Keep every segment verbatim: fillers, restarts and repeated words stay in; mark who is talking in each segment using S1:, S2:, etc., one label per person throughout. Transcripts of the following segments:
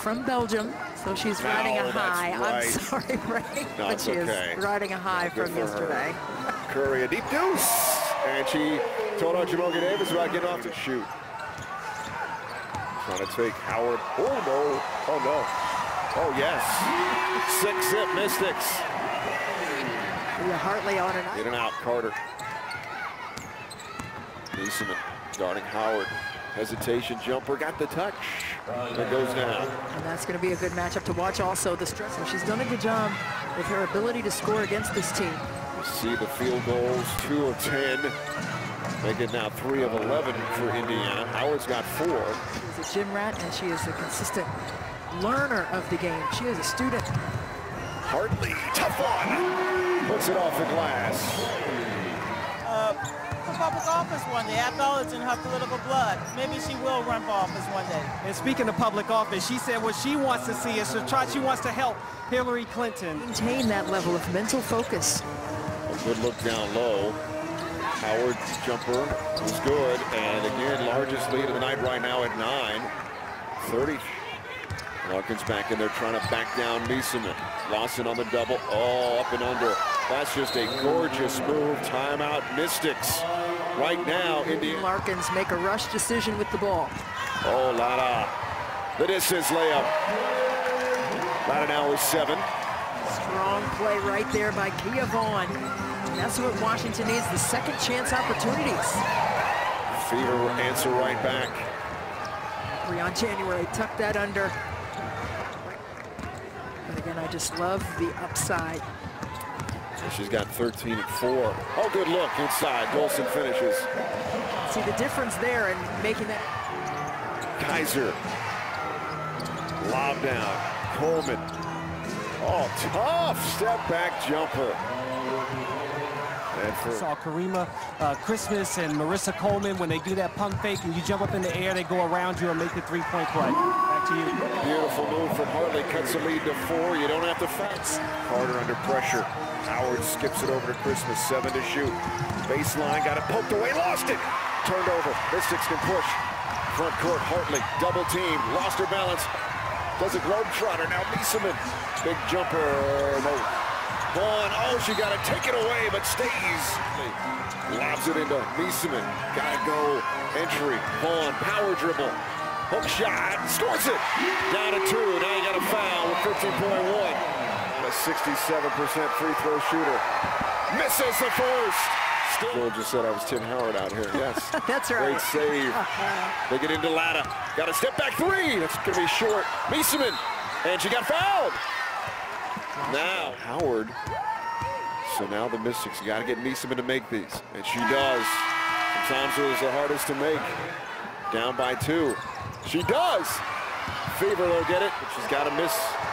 S1: from Belgium, so she's no, riding a high.
S2: Right.
S1: I'm sorry, Ray,
S2: no,
S1: but she
S2: okay.
S1: is riding a high
S2: no,
S1: from yesterday.
S2: Curry, a deep deuce, and she told our Jamoga Davis about getting off to shoot. Trying to take Howard. Oh no! Oh no! Oh yes! Six zip Mystics.
S1: Yeah, Hartley on and out.
S2: In and out, Carter. Neeseman guarding Howard. Hesitation jumper, got the touch. It goes down.
S1: And that's going to be a good matchup to watch also. The stress. So she's done a good job with her ability to score against this team.
S2: You see the field goals, two of ten. Make it now three of eleven for Indiana. Howard's got four.
S1: She's a gym rat, and she is a consistent learner of the game. She is a student.
S2: Hartley, tough one. Puts it off the glass.
S3: Uh, for public office one day. After all, it's in her political blood. Maybe she will run for office one day.
S4: And speaking of public office, she said what she wants to see is to try, she wants to help Hillary Clinton
S1: maintain that level of mental focus.
S2: A good look down low. Howard's jumper was good, and again, largest lead of the night right now at nine. thirty. Larkin's back in there trying to back down Neeseman. Lawson on the double. Oh, up and under. That's just a gorgeous move. Timeout, Mystics. Right now, Indiana.
S1: Larkins make a rush decision with the ball.
S2: Oh, Lada. The distance layup. Lada now is seven.
S1: Strong play right there by Kia Vaughn. And that's what Washington needs, the second chance opportunities.
S2: Fever will answer right back.
S1: Three on January, tuck that under. But again, I just love the upside.
S2: So she's got thirteen and four. Oh, good look inside. Golson finishes.
S1: See the difference there in making that.
S2: Kaiser. Lob down. Coleman. Oh, tough step back jumper.
S4: I saw Karima uh, Christmas and Marissa Coleman, when they do that pump fake and you jump up in the air, they go around you and make the three-point play. Back to you.
S2: Beautiful move from Hartley, cuts the lead to four. You don't have to fence. Carter under pressure. Howard skips it over to Christmas, seven to shoot. Baseline, got it poked away, lost it. Turned over, Mystics can push. Front court, Hartley, double team, lost her balance. Does a globetrotter, now Neeseman. Big jumper, no. Vaughn, oh, she got to take it away, but stays. Lobs it into Neeseman. Gotta go. Entry. Vaughn, power dribble. Hook shot. Scores it. Down to two. Now you got a foul with fifteen point one. A sixty-seven percent free throw shooter. Misses the first. Still just said I was Tim Howard out here. Yes.
S1: That's right.
S2: Great save. They get into Latta. Got a step back three. That's going to be short. Neeseman. And she got fouled. Now Howard. So now the Mystics, you got to get Neeseman to make these, and she does. Sometimes it was the hardest to make. Down by two. She does. Fever will get it, but she's got to miss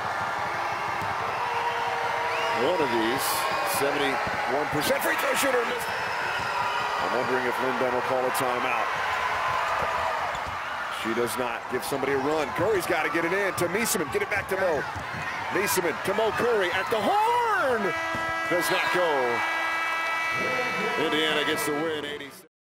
S2: one of these. seventy-one percent free throw shooter missed. I'm wondering if Lynn Dunn will call a timeout. She does not. Give somebody a run. Curry's got to get it in to Neeseman. Get it back to Mo. Neeseman to Mo Curry at the horn. Does not go. Indiana gets the win, eighty-six.